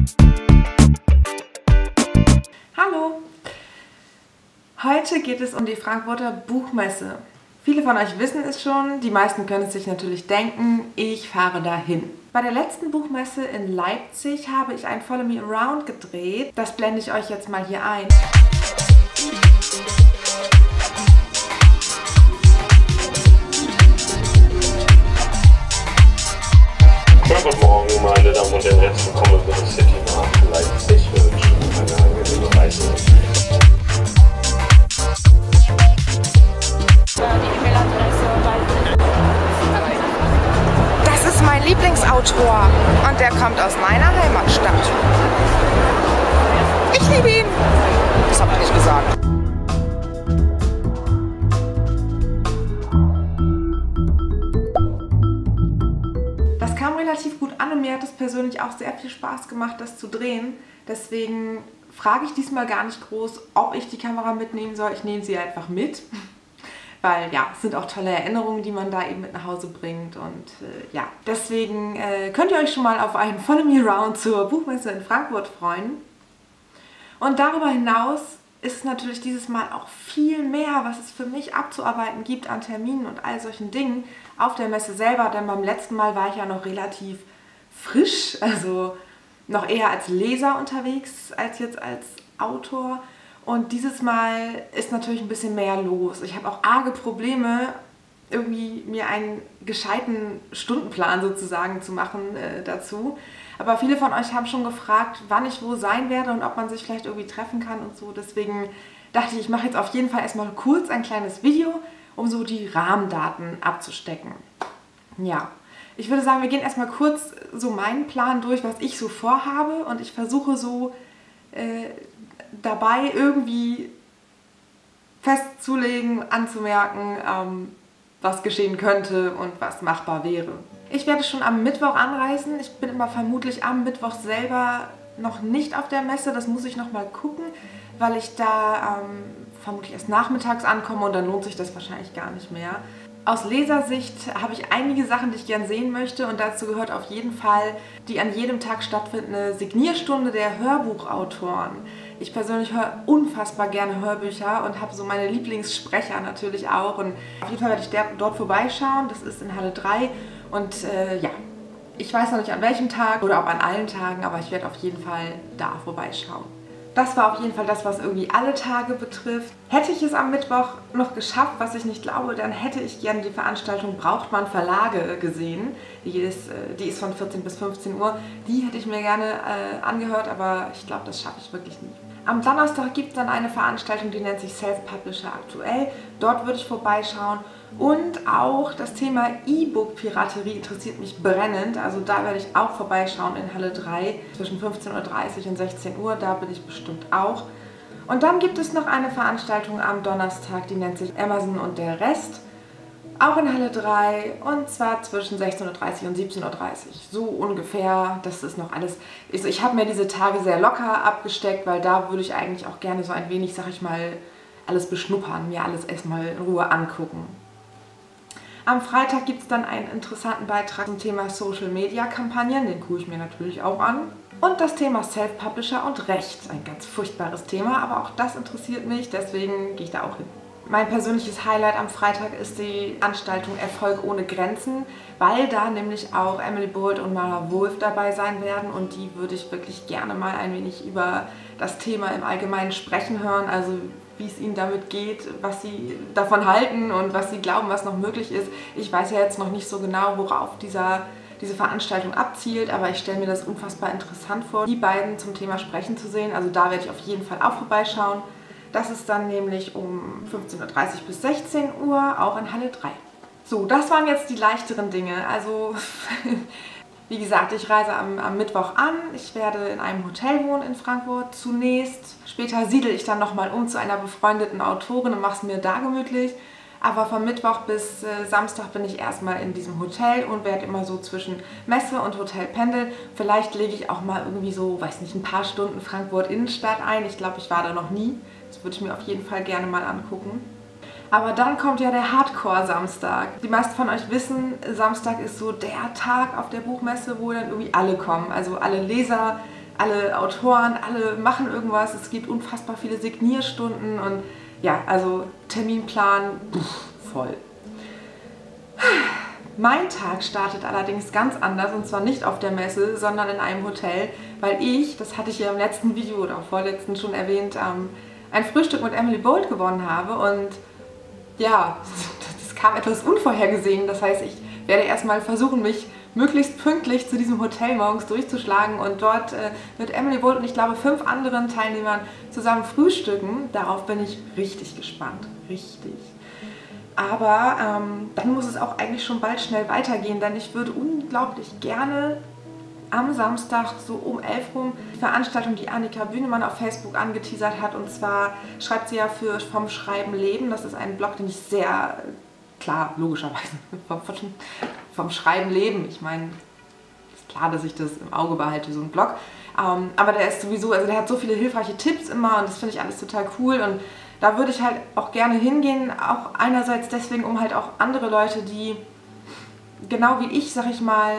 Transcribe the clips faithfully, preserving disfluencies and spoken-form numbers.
Hallo! Heute geht es um die Frankfurter Buchmesse. Viele von euch wissen es schon, die meisten können es sich natürlich denken, ich fahre dahin. Bei der letzten Buchmesse in Leipzig habe ich ein Follow Me Around gedreht. Das blende ich euch jetzt mal hier ein. Guten Morgen, meine Damen und Herren, herzlich willkommen bei der City nach Leipzig. Wir wünschen eine angenehme Reise. Das ist mein Lieblingsautor und der kommt aus meiner Heimatstadt. Ich liebe ihn! Das habe ich nicht gesagt. Das kam relativ gut an und mir hat es persönlich auch sehr viel Spaß gemacht, das zu drehen. Deswegen frage ich diesmal gar nicht groß, ob ich die Kamera mitnehmen soll. Ich nehme sie einfach mit. Weil ja, es sind auch tolle Erinnerungen, die man da eben mit nach Hause bringt. Und äh, ja, deswegen äh, könnt ihr euch schon mal auf einen Follow Me Around zur Buchmesse in Frankfurt freuen. Und darüber hinaus ist es natürlich dieses Mal auch viel mehr, was es für mich abzuarbeiten gibt an Terminen und all solchen Dingen auf der Messe selber. Denn beim letzten Mal war ich ja noch relativ frisch, also noch eher als Leser unterwegs als jetzt als Autor. Und dieses Mal ist natürlich ein bisschen mehr los. Ich habe auch arge Probleme, irgendwie mir einen gescheiten Stundenplan sozusagen zu machen äh, dazu. Aber viele von euch haben schon gefragt, wann ich wo sein werde und ob man sich vielleicht irgendwie treffen kann und so. Deswegen dachte ich, ich mache jetzt auf jeden Fall erstmal kurz ein kleines Video, um so die Rahmendaten abzustecken. Ja, ich würde sagen, wir gehen erstmal kurz so meinen Plan durch, was ich so vorhabe. Und ich versuche so äh, dabei irgendwie festzulegen, anzumerken, ähm, was geschehen könnte und was machbar wäre. Ich werde schon am Mittwoch anreisen. Ich bin immer vermutlich am Mittwoch selber noch nicht auf der Messe. Das muss ich noch mal gucken, weil ich da ähm, vermutlich erst nachmittags ankomme und dann lohnt sich das wahrscheinlich gar nicht mehr. Aus Lesersicht habe ich einige Sachen, die ich gern sehen möchte, und dazu gehört auf jeden Fall die an jedem Tag stattfindende Signierstunde der Hörbuchautoren. Ich persönlich höre unfassbar gerne Hörbücher und habe so meine Lieblingssprecher natürlich auch. Und auf jeden Fall werde ich dort vorbeischauen. Das ist in Halle drei. Und äh, ja, ich weiß noch nicht an welchem Tag oder ob an allen Tagen, aber ich werde auf jeden Fall da vorbeischauen. Das war auf jeden Fall das, was irgendwie alle Tage betrifft. Hätte ich es am Mittwoch noch geschafft, was ich nicht glaube, dann hätte ich gerne die Veranstaltung Braucht man Verlage gesehen. Die ist, die ist von vierzehn bis fünfzehn Uhr. Die hätte ich mir gerne äh, angehört, aber ich glaube, das schaffe ich wirklich nie. Am Donnerstag gibt es dann eine Veranstaltung, die nennt sich Self-Publisher aktuell. Dort würde ich vorbeischauen. Und auch das Thema E-Book-Piraterie interessiert mich brennend. Also da werde ich auch vorbeischauen in Halle drei zwischen fünfzehn Uhr dreißig und sechzehn Uhr. Da bin ich bestimmt auch. Und dann gibt es noch eine Veranstaltung am Donnerstag, die nennt sich Amazon und der Rest. Auch in Halle drei, und zwar zwischen sechzehn Uhr dreißig und siebzehn Uhr dreißig. So ungefähr, das ist noch alles. Ich, ich habe mir diese Tage sehr locker abgesteckt, weil da würde ich eigentlich auch gerne so ein wenig, sag ich mal, alles beschnuppern, mir alles erstmal in Ruhe angucken. Am Freitag gibt es dann einen interessanten Beitrag zum Thema Social Media Kampagnen, den gucke ich mir natürlich auch an. Und das Thema Self-Publisher und Recht, ein ganz furchtbares Thema, aber auch das interessiert mich, deswegen gehe ich da auch hin. Mein persönliches Highlight am Freitag ist die Veranstaltung Erfolg ohne Grenzen, weil da nämlich auch Emily Bolt und Mara Wolf dabei sein werden, und die würde ich wirklich gerne mal ein wenig über das Thema im Allgemeinen sprechen hören, also wie es ihnen damit geht, was sie davon halten und was sie glauben, was noch möglich ist. Ich weiß ja jetzt noch nicht so genau, worauf dieser, diese Veranstaltung abzielt, aber ich stelle mir das unfassbar interessant vor, die beiden zum Thema sprechen zu sehen. Also da werde ich auf jeden Fall auch vorbeischauen. Das ist dann nämlich um fünfzehn Uhr dreißig bis sechzehn Uhr, auch in Halle drei. So, das waren jetzt die leichteren Dinge. Also, wie gesagt, ich reise am, am Mittwoch an. Ich werde in einem Hotel wohnen in Frankfurt zunächst. Später siedle ich dann nochmal um zu einer befreundeten Autorin und mache es mir da gemütlich. Aber von Mittwoch bis äh, Samstag bin ich erstmal in diesem Hotel und werde immer so zwischen Messe und Hotel pendeln. Vielleicht lege ich auch mal irgendwie so, weiß nicht, ein paar Stunden Frankfurt Innenstadt ein. Ich glaube, ich war da noch nie. Das würde ich mir auf jeden Fall gerne mal angucken. Aber dann kommt ja der Hardcore-Samstag. Die meisten von euch wissen, Samstag ist so der Tag auf der Buchmesse, wo dann irgendwie alle kommen. Also alle Leser, alle Autoren, alle machen irgendwas. Es gibt unfassbar viele Signierstunden und ja, also Terminplan pff, voll. Mein Tag startet allerdings ganz anders und zwar nicht auf der Messe, sondern in einem Hotel, weil ich, das hatte ich ja im letzten Video oder auch vorletzten schon erwähnt, ähm, ein Frühstück mit Emily Bold gewonnen habe und ja, das kam etwas unvorhergesehen. Das heißt, ich werde erstmal versuchen, mich möglichst pünktlich zu diesem Hotel morgens durchzuschlagen und dort äh, mit Emily Bold und ich glaube fünf anderen Teilnehmern zusammen frühstücken. Darauf bin ich richtig gespannt, richtig. Aber ähm, dann muss es auch eigentlich schon bald schnell weitergehen, denn ich würde unglaublich gerne am Samstag so um elf rum die Veranstaltung, die Annika Bühnemann auf Facebook angeteasert hat. Und zwar schreibt sie ja für Vom Schreiben Leben. Das ist ein Blog, den ich sehr, klar, logischerweise, vom, vom Schreiben Leben. Ich meine, ist klar, dass ich das im Auge behalte, so ein Blog. Ähm, aber der ist sowieso, also der hat so viele hilfreiche Tipps immer und das finde ich alles total cool. Und da würde ich halt auch gerne hingehen, auch einerseits deswegen, um halt auch andere Leute, die genau wie ich, sag ich mal,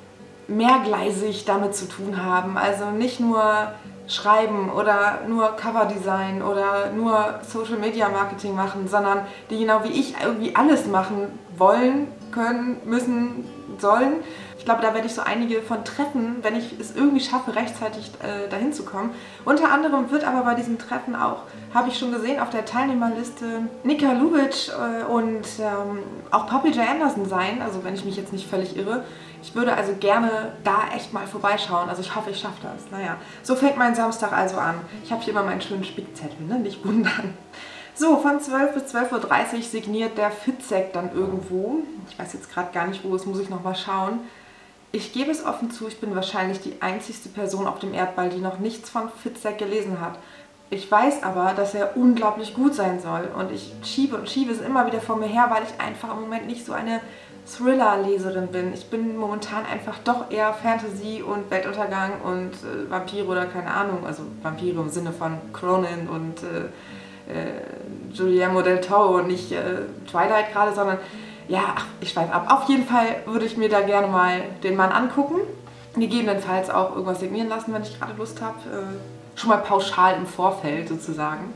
mehrgleisig damit zu tun haben. Also nicht nur schreiben oder nur Coverdesign oder nur Social Media Marketing machen, sondern die genau wie ich irgendwie alles machen wollen, können, müssen, sollen. Ich glaube, da werde ich so einige von treffen, wenn ich es irgendwie schaffe, rechtzeitig äh, dahin zu kommen. Unter anderem wird aber bei diesem Treffen auch, habe ich schon gesehen, auf der Teilnehmerliste Nika Lubitsch äh, und ähm, auch Poppy J. Anderson sein, also wenn ich mich jetzt nicht völlig irre. Ich würde also gerne da echt mal vorbeischauen, also ich hoffe, ich schaffe das. Naja, so fängt mein Samstag also an. Ich habe hier immer meinen schönen Spickzettel, ne? Nicht wundern. So, von zwölf bis zwölf Uhr dreißig signiert der Fitzek dann irgendwo. Ich weiß jetzt gerade gar nicht, wo, das muss ich nochmal schauen. Ich gebe es offen zu, ich bin wahrscheinlich die einzigste Person auf dem Erdball, die noch nichts von Fitzek gelesen hat. Ich weiß aber, dass er unglaublich gut sein soll und ich schiebe und schiebe es immer wieder vor mir her, weil ich einfach im Moment nicht so eine Thriller-Leserin bin. Ich bin momentan einfach doch eher Fantasy und Weltuntergang und äh, Vampire oder keine Ahnung, also Vampire im Sinne von Cronin und äh, äh, Guillermo del Toro und nicht äh, Twilight gerade, sondern ja, ach, ich schweife ab. Auf jeden Fall würde ich mir da gerne mal den Mann angucken. Gegebenenfalls auch irgendwas signieren lassen, wenn ich gerade Lust habe. Äh, schon mal pauschal im Vorfeld sozusagen.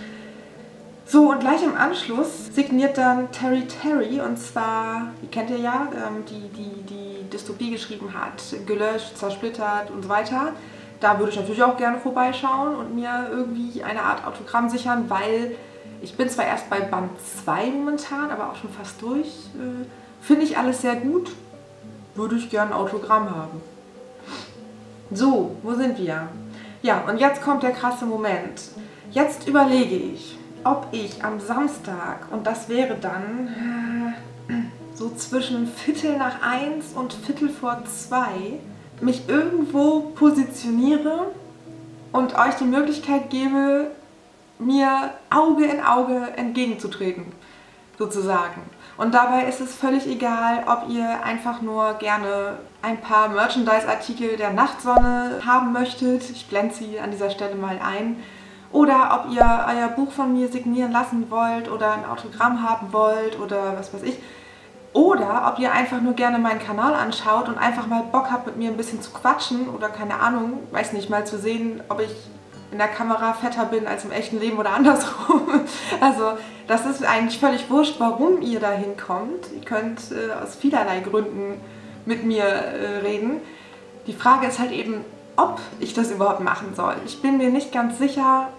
So, und gleich im Anschluss signiert dann Terry Terry, und zwar, die kennt ihr ja, ähm, die, die die Dystopie geschrieben hat, gelöscht, zersplittert und so weiter. Da würde ich natürlich auch gerne vorbeischauen und mir irgendwie eine Art Autogramm sichern, weil ich bin zwar erst bei Band zwei momentan, aber auch schon fast durch. Äh, Finde ich alles sehr gut. Würde ich gerne ein Autogramm haben. So, wo sind wir? Ja, und jetzt kommt der krasse Moment. Jetzt überlege ich, ob ich am Samstag, und das wäre dann äh, so zwischen Viertel nach eins und Viertel vor zwei, mich irgendwo positioniere und euch die Möglichkeit gebe, mir Auge in Auge entgegenzutreten, sozusagen. Und dabei ist es völlig egal, ob ihr einfach nur gerne ein paar Merchandise-Artikel der Nachtsonne haben möchtet, ich blende sie an dieser Stelle mal ein, oder ob ihr euer Buch von mir signieren lassen wollt oder ein Autogramm haben wollt oder was weiß ich. Oder ob ihr einfach nur gerne meinen Kanal anschaut und einfach mal Bock habt, mit mir ein bisschen zu quatschen oder keine Ahnung, weiß nicht, mal zu sehen, ob ich in der Kamera fetter bin als im echten Leben oder andersrum. Also das ist eigentlich völlig wurscht, warum ihr da hinkommt. Ihr könnt äh, aus vielerlei Gründen mit mir äh, reden. Die Frage ist halt eben, ob ich das überhaupt machen soll. Ich bin mir nicht ganz sicher,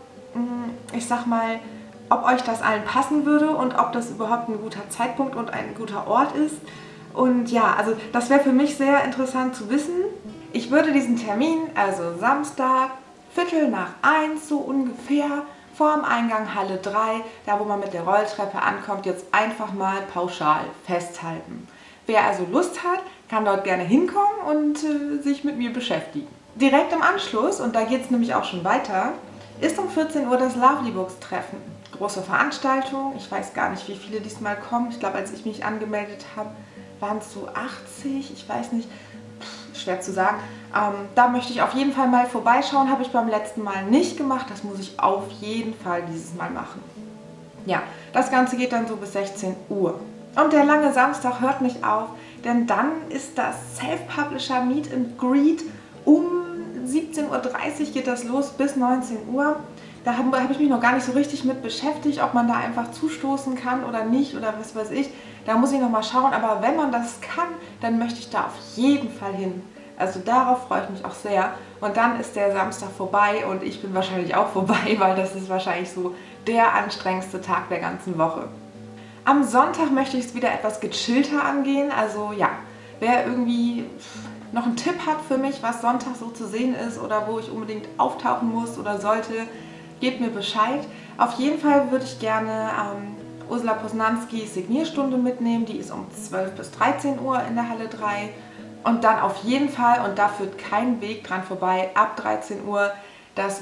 ich sag mal, ob euch das allen passen würde und ob das überhaupt ein guter Zeitpunkt und ein guter Ort ist. Und ja, also das wäre für mich sehr interessant zu wissen. Ich würde diesen Termin, also Samstag, Viertel nach eins so ungefähr, vorm Eingang Halle drei, da wo man mit der Rolltreppe ankommt, jetzt einfach mal pauschal festhalten. Wer also Lust hat, kann dort gerne hinkommen und äh, sich mit mir beschäftigen. Direkt im Anschluss, und da geht es nämlich auch schon weiter, ist um vierzehn Uhr das Lovely Books Treffen. Große Veranstaltung, ich weiß gar nicht, wie viele diesmal kommen. Ich glaube, als ich mich angemeldet habe, waren es so achtzig, ich weiß nicht, Pff, schwer zu sagen. Ähm, da möchte ich auf jeden Fall mal vorbeischauen, habe ich beim letzten Mal nicht gemacht, das muss ich auf jeden Fall dieses Mal machen. Ja, das Ganze geht dann so bis sechzehn Uhr. Und der lange Samstag hört nicht auf, denn dann ist das Self-Publisher Meet and Greet um siebzehn achtzehn Uhr dreißig geht das los bis neunzehn Uhr. Da habe hab ich mich noch gar nicht so richtig mit beschäftigt, ob man da einfach zustoßen kann oder nicht oder was weiß ich. Da muss ich noch mal schauen, aber wenn man das kann, dann möchte ich da auf jeden Fall hin. Also darauf freue ich mich auch sehr. Und dann ist der Samstag vorbei und ich bin wahrscheinlich auch vorbei, weil das ist wahrscheinlich so der anstrengendste Tag der ganzen Woche. Am Sonntag möchte ich es wieder etwas gechillter angehen. Also ja, wer irgendwie noch einen Tipp hat für mich, was Sonntag so zu sehen ist oder wo ich unbedingt auftauchen muss oder sollte, gebt mir Bescheid. Auf jeden Fall würde ich gerne ähm, Ursula Posnanskis Signierstunde mitnehmen. Die ist um zwölf bis dreizehn Uhr in der Halle drei. Und dann auf jeden Fall, und da führt kein Weg dran vorbei, ab dreizehn Uhr das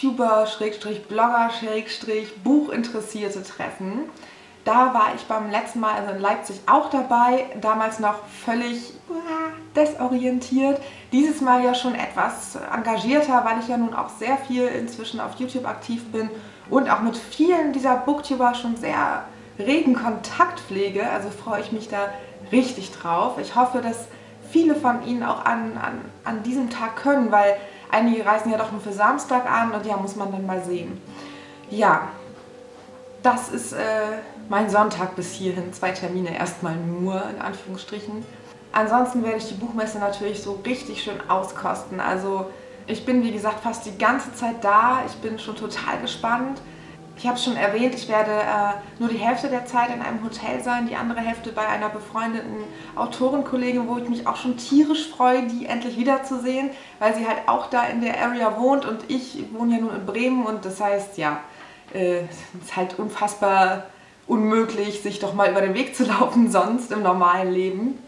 Booktuber-Blogger-Buchinteressierte Treffen. Da war ich beim letzten Mal, also in Leipzig, auch dabei, damals noch völlig desorientiert. Dieses Mal ja schon etwas engagierter, weil ich ja nun auch sehr viel inzwischen auf YouTube aktiv bin und auch mit vielen dieser Booktuber schon sehr regen Kontakt pflege. Also freue ich mich da richtig drauf. Ich hoffe, dass viele von Ihnen auch an, an, an diesem Tag können, weil einige reisen ja doch nur für Samstag an und ja, muss man dann mal sehen. Ja, das ist äh, mein Sonntag bis hierhin. Zwei Termine erstmal nur, in Anführungsstrichen. Ansonsten werde ich die Buchmesse natürlich so richtig schön auskosten. Also ich bin, wie gesagt, fast die ganze Zeit da. Ich bin schon total gespannt. Ich habe es schon erwähnt, ich werde äh, nur die Hälfte der Zeit in einem Hotel sein, die andere Hälfte bei einer befreundeten Autorenkollegin, wo ich mich auch schon tierisch freue, die endlich wiederzusehen, weil sie halt auch da in der Area wohnt und ich wohne ja nun in Bremen und das heißt, ja, äh, es ist halt unfassbar unmöglich, sich doch mal über den Weg zu laufen sonst im normalen Leben.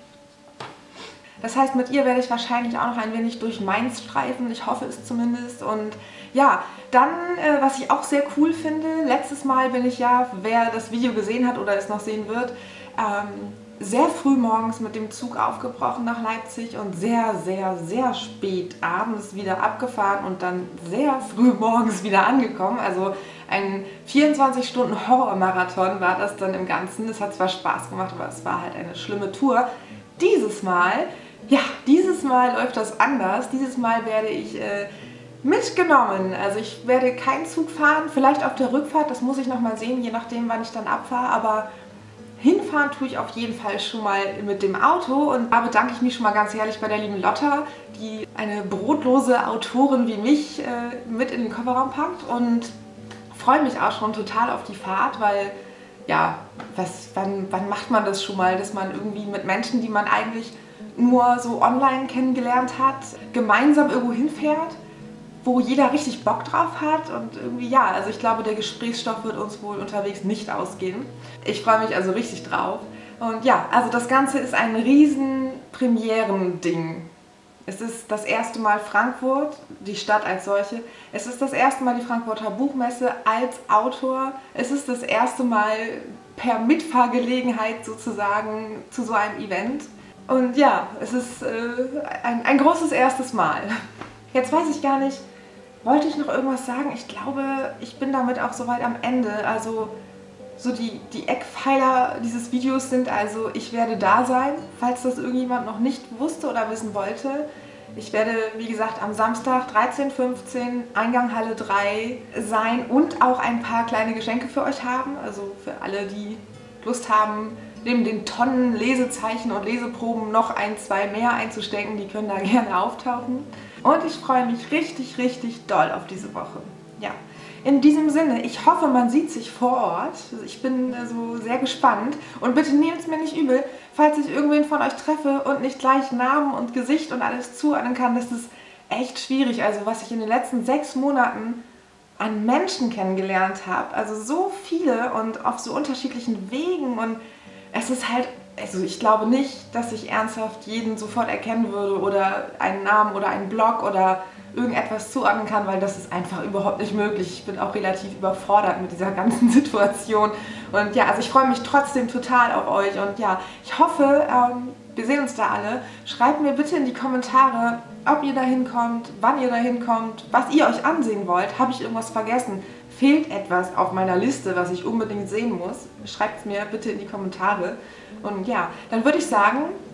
Das heißt, mit ihr werde ich wahrscheinlich auch noch ein wenig durch Mainz streifen, ich hoffe es zumindest. Und ja, dann, äh, was ich auch sehr cool finde, letztes Mal bin ich ja, wer das Video gesehen hat oder es noch sehen wird, ähm, sehr früh morgens mit dem Zug aufgebrochen nach Leipzig und sehr, sehr, sehr spät abends wieder abgefahren und dann sehr früh morgens wieder angekommen. Also ein vierundzwanzig Stunden Horrormarathon war das dann im Ganzen. Es hat zwar Spaß gemacht, aber es war halt eine schlimme Tour. Dieses Mal, ja, dieses Mal läuft das anders. Dieses Mal werde ich äh, mitgenommen. Also ich werde keinen Zug fahren, vielleicht auf der Rückfahrt, das muss ich nochmal sehen, je nachdem, wann ich dann abfahre, aber hinfahren tue ich auf jeden Fall schon mal mit dem Auto und da bedanke ich mich schon mal ganz ehrlich bei der lieben Lotta, die eine brotlose Autorin wie mich äh, mit in den Kofferraum packt und freue mich auch schon total auf die Fahrt, weil ja, was, wann, wann macht man das schon mal, dass man irgendwie mit Menschen, die man eigentlich nur so online kennengelernt hat, gemeinsam irgendwo hinfährt, wo jeder richtig Bock drauf hat und irgendwie, ja, also ich glaube, der Gesprächsstoff wird uns wohl unterwegs nicht ausgehen. Ich freue mich also richtig drauf. Und ja, also das Ganze ist ein riesen Premierending. Es ist das erste Mal Frankfurt, die Stadt als solche. Es ist das erste Mal die Frankfurter Buchmesse als Autor. Es ist das erste Mal per Mitfahrgelegenheit sozusagen zu so einem Event. Und ja, es ist äh, ein, ein großes erstes Mal. Jetzt weiß ich gar nicht, wollte ich noch irgendwas sagen? Ich glaube, ich bin damit auch soweit am Ende. Also so die, die Eckpfeiler dieses Videos sind also, ich werde da sein, falls das irgendjemand noch nicht wusste oder wissen wollte. Ich werde, wie gesagt, am Samstag dreizehn fünfzehn Eingang Halle drei sein und auch ein paar kleine Geschenke für euch haben. Also für alle, die Lust haben, neben den Tonnen Lesezeichen und Leseproben noch ein, zwei mehr einzustecken, die können da gerne auftauchen. Und ich freue mich richtig, richtig doll auf diese Woche. Ja, in diesem Sinne, ich hoffe, man sieht sich vor Ort. Ich bin also sehr gespannt. Und bitte nehmt es mir nicht übel, falls ich irgendwen von euch treffe und nicht gleich Namen und Gesicht und alles zuordnen kann. Das ist echt schwierig. Also was ich in den letzten sechs Monaten an Menschen kennengelernt habe. Also so viele und auf so unterschiedlichen Wegen. Und es ist halt... Also ich glaube nicht, dass ich ernsthaft jeden sofort erkennen würde oder einen Namen oder einen Blog oder irgendetwas zuordnen kann, weil das ist einfach überhaupt nicht möglich. Ich bin auch relativ überfordert mit dieser ganzen Situation. Und ja, also ich freue mich trotzdem total auf euch und ja, ich hoffe, ähm, wir sehen uns da alle. Schreibt mir bitte in die Kommentare, ob ihr da hinkommt, wann ihr da hinkommt, was ihr euch ansehen wollt. Habe ich irgendwas vergessen? Fehlt etwas auf meiner Liste, was ich unbedingt sehen muss? Schreibt es mir bitte in die Kommentare. Und ja, dann würde ich sagen,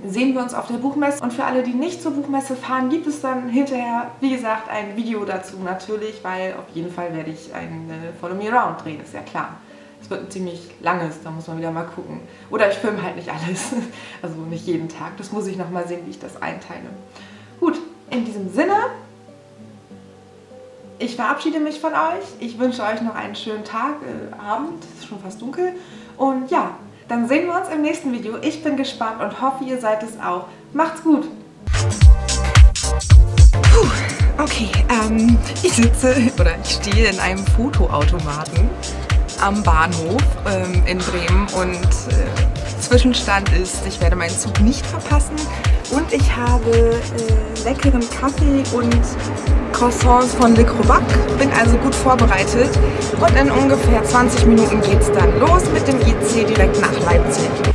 sehen wir uns auf der Buchmesse. Und für alle, die nicht zur Buchmesse fahren, gibt es dann hinterher, wie gesagt, ein Video dazu natürlich, weil auf jeden Fall werde ich ein äh, Follow Me Around drehen, ist ja klar. Es wird ein ziemlich langes, da muss man wieder mal gucken. Oder ich filme halt nicht alles, also nicht jeden Tag. Das muss ich noch mal sehen, wie ich das einteile. Gut, in diesem Sinne, ich verabschiede mich von euch. Ich wünsche euch noch einen schönen Tag, äh, Abend, es ist schon fast dunkel. Und ja, dann sehen wir uns im nächsten Video. Ich bin gespannt und hoffe, ihr seid es auch. Macht's gut! Puh, okay, ähm, ich sitze oder ich stehe in einem Fotoautomaten am Bahnhof ähm, in Bremen und äh, Zwischenstand ist, ich werde meinen Zug nicht verpassen und ich habe äh, leckeren Kaffee und Croissants von Le Crobac, bin also gut vorbereitet und in ungefähr zwanzig Minuten geht es dann los mit dem I C direkt nach Leipzig.